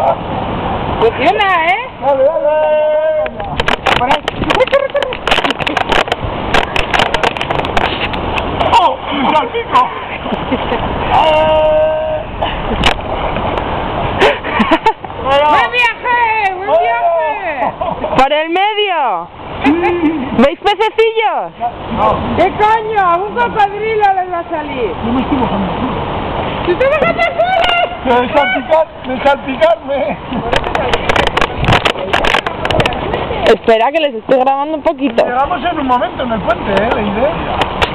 Funciona, ¿eh? Dale, dale, dale. Por ahí. Corre, corre, corre. ¡Oh! ¡Salpico! ¡Buen viaje! ¡Buen viaje! ¡Por el medio! ¿Veis pececillos? No, ¿Qué coño? Un cocodrilo les va a salir. no me estoy bajando. ¡Si te dejas de culo! De salpicarme. Espera que les estoy grabando un poquito. Llegamos en un momento en el puente, la idea.